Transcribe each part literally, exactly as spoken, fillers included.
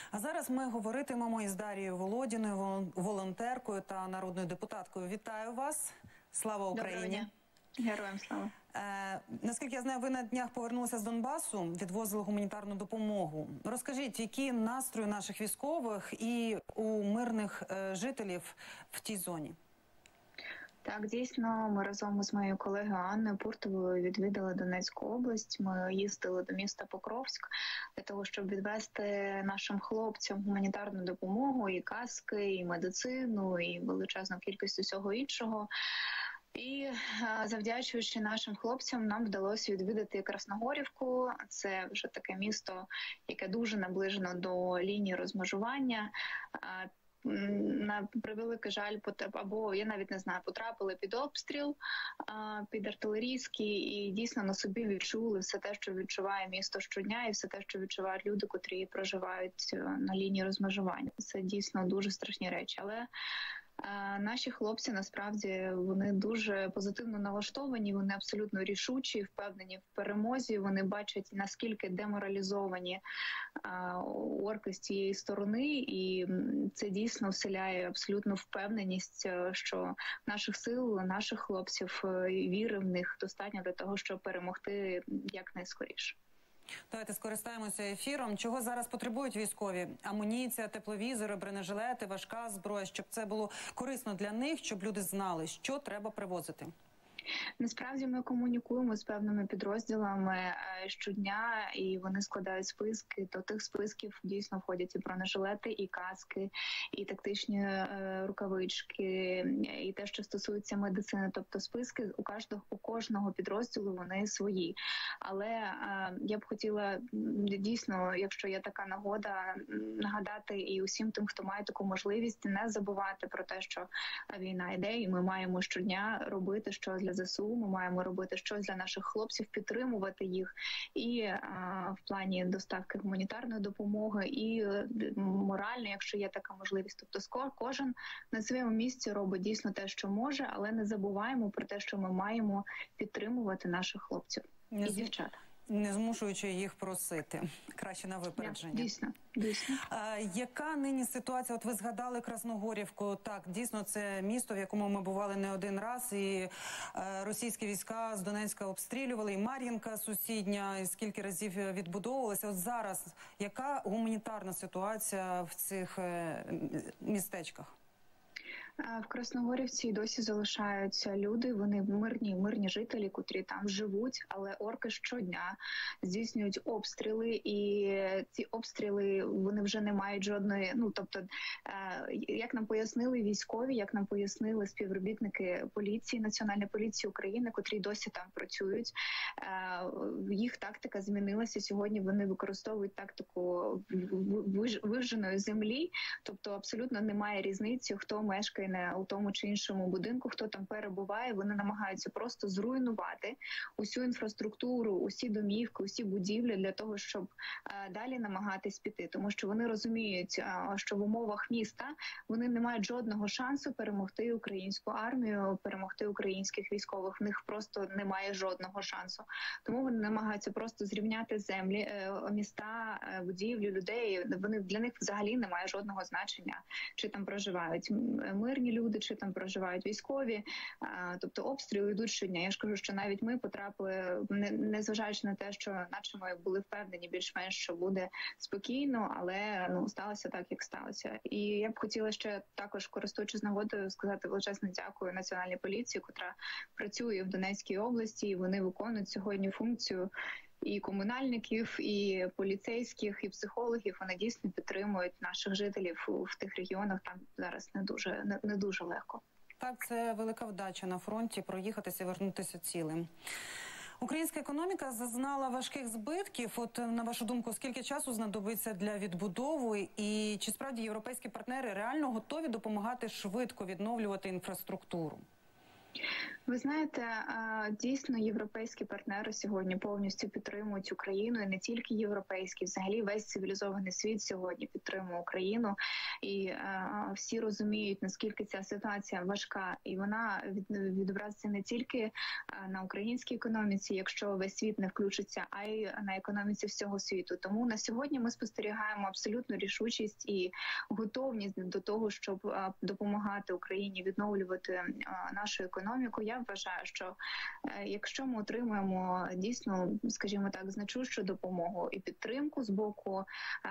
А зараз ми говоритимемо із Дарією Володіною, волонтеркою та народною депутаткою. Вітаю вас! Слава Україні! Героям слава! Е, наскільки я знаю, ви на днях повернулися з Донбасу, відвозили гуманітарну допомогу. Розкажіть, які настрої наших військових і у мирних е, жителів в тій зоні? Так, дійсно, ми разом з моєю колегою Анною Пуртовою відвідали Донецьку область. Ми їздили до міста Покровськ для того, щоб відвести нашим хлопцям гуманітарну допомогу, і каски, і медицину, і величезну кількість усього іншого. І завдячуючи нашим хлопцям, нам вдалося відвідати Красногорівку. Це вже таке місто, яке дуже наближено до лінії розмежування. На превеликий жаль, або я навіть не знаю, потрапили під обстріл, під артилерійський, і дійсно на собі відчули все те, що відчуває місто щодня, і все те, що відчувають люди, котрі проживають на лінії розмежування. Це дійсно дуже страшні речі. Але наші хлопці, насправді, вони дуже позитивно налаштовані, вони абсолютно рішучі, впевнені в перемозі, вони бачать, наскільки деморалізовані орки з цієї сторони, і це дійсно вселяє абсолютну впевненість, що наших сил, наших хлопців, віри в них достатньо для того, щоб перемогти якнайскоріше. Давайте скористаємося ефіром. Чого зараз потребують військові? Амуніція, тепловізори, бронежилети, важка зброя, щоб це було корисно для них, щоб люди знали, що треба привозити. Насправді ми комунікуємо з певними підрозділами щодня, і вони складають списки. До тих списків дійсно входять і бронежилети, і каски, і тактичні е, рукавички, і те, що стосується медицини. Тобто списки у кожного, у кожного підрозділу вони свої. Але е, я б хотіла дійсно, якщо є така нагода, нагадати і усім тим, хто має таку можливість, не забувати про те, що війна йде, і ми маємо щодня робити щось для ЗСУ, ми маємо робити щось для наших хлопців, підтримувати їх і а, в плані доставки гуманітарної допомоги, і морально, якщо є така можливість. Тобто кожен на своєму місці робить дійсно те, що може, але не забуваємо про те, що ми маємо підтримувати наших хлопців не і дівчат. Не змушуючи їх просити. Краще на випередження. Дійсно, дійсно. А, яка нині ситуація? От ви згадали Красногорівку. Так, дійсно, це місто, в якому ми бували не один раз. І е, російські війська з Донецька обстрілювали. І Мар'їнка сусідня, і скільки разів відбудовувалася. От зараз, яка гуманітарна ситуація в цих е, містечках? В Красногорівці досі залишаються люди, вони мирні, мирні жителі, котрі там живуть, але орки щодня здійснюють обстріли, і ці обстріли, вони вже не мають жодної, ну, тобто, як нам пояснили військові, як нам пояснили співробітники поліції, Національної поліції України, котрі досі там працюють, їх тактика змінилася. Сьогодні вони використовують тактику вижженої землі, тобто абсолютно немає різниці, хто мешкає у тому чи іншому будинку, хто там перебуває, вони намагаються просто зруйнувати усю інфраструктуру, усі домівки, усі будівлі для того, щоб а, далі намагатись піти. Тому що вони розуміють, а, що в умовах міста вони не мають жодного шансу перемогти українську армію, перемогти українських військових. В них просто немає жодного шансу. Тому вони намагаються просто зрівняти землі, е, міста, е, будівлі, людей. Вони, для них взагалі немає жодного значення, чи там проживають мирні люди, чи там проживають військові, а, тобто обстріли йдуть щодня. Я ж кажу, що навіть ми потрапили, не, незважаючи на те, що наче ми були впевнені більш-менш, що буде спокійно, але ну сталося так, як сталося. І я б хотіла ще також, користуючись нагодою, сказати величезне дякую Національній поліції, котра працює в Донецькій області, і вони виконують сьогодні функцію і комунальників, і поліцейських, і психологів. Вони дійсно підтримують наших жителів в тих регіонах. Там зараз не дуже не, не дуже легко. Так, це велика вдача на фронті проїхатися і вернутися цілим. Українська економіка зазнала важких збитків. От, на вашу думку, скільки часу знадобиться для відбудови? І чи справді європейські партнери реально готові допомагати швидко відновлювати інфраструктуру? Ви знаєте, дійсно європейські партнери сьогодні повністю підтримують Україну, і не тільки європейські, взагалі весь цивілізований світ сьогодні підтримує Україну, і всі розуміють, наскільки ця ситуація важка, і вона відобразиться не тільки на українській економіці, якщо весь світ не включиться, а й на економіці всього світу. Тому на сьогодні ми спостерігаємо абсолютну рішучість і готовність до того, щоб допомагати Україні відновлювати нашу економіку. Я вважаю, що якщо ми отримаємо дійсно, скажімо так, значущу допомогу і підтримку з боку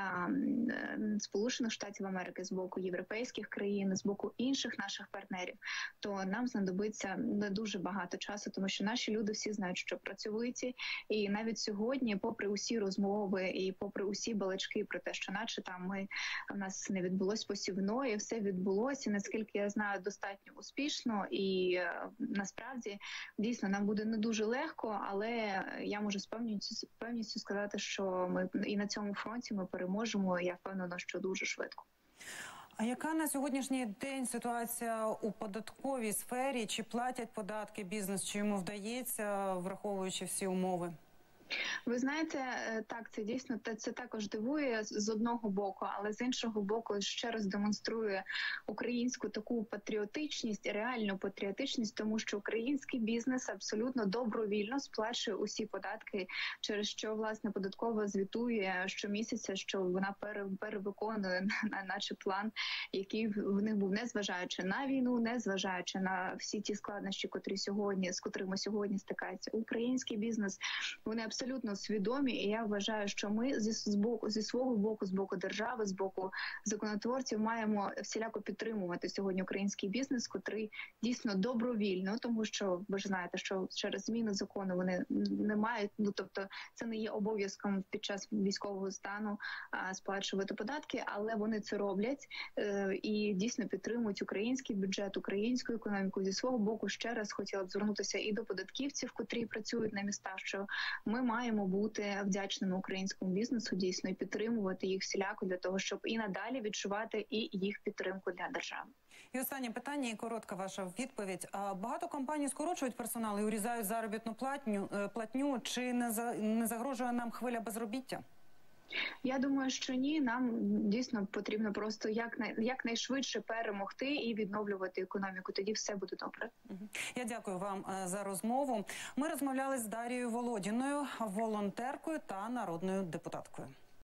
Сполучених Штатів Америки, з боку європейських країн, з боку інших наших партнерів, то нам знадобиться не дуже багато часу, тому що наші люди всі знають, що працьовиті, і навіть сьогодні, попри усі розмови і попри усі балачки про те, що наче там ми в нас не відбулось посівної, все відбулося, наскільки я знаю, достатньо успішно, і насправді дійсно нам буде не дуже легко, але я можу з певністю, певністю сказати, що ми і на цьому фронті ми переможемо. І я впевнена, що дуже швидко. А яка на сьогоднішній день ситуація у податковій сфері? Чи платять податки бізнес, чи йому вдається, враховуючи всі умови? Ви знаєте, так, це дійсно це також дивує з одного боку, але з іншого боку ще раз демонструє українську таку патріотичність, реальну патріотичність, тому що український бізнес абсолютно добровільно сплачує усі податки, через що, власне, податкова звітує щомісяця, що вона перевиконує наче план, який в них був, незважаючи на війну, незважаючи на всі ті складнощі, котрі сьогодні, з котрими сьогодні стикається український бізнес. Вони абсолютно абсолютно свідомі, і я вважаю, що ми зі, з боку, зі свого боку, з боку держави, з боку законотворців маємо всіляко підтримувати сьогодні український бізнес, котрий дійсно добровільно, тому що ви ж знаєте, що через зміни закону вони не мають, ну тобто це не є обов'язком під час військового стану а, сплачувати податки, але вони це роблять е, і дійсно підтримують український бюджет, українську економіку. Зі свого боку ще раз хотіла б звернутися і до податківців, котрі працюють на містах, що ми маємо бути вдячними українському бізнесу дійсно і підтримувати їх всіляко для того, щоб і надалі відчувати і їх підтримку для держави. І останнє питання, і коротка ваша відповідь. Багато компаній скорочують персонал і урізають заробітну платню, платню. Чи не, за, не загрожує нам хвиля безробіття? Я думаю, що ні. Нам дійсно потрібно просто якнай, якнайшвидше перемогти і відновлювати економіку. Тоді все буде добре. Я дякую вам за розмову. Ми розмовляли з Дарією Володіною, волонтеркою та народною депутаткою.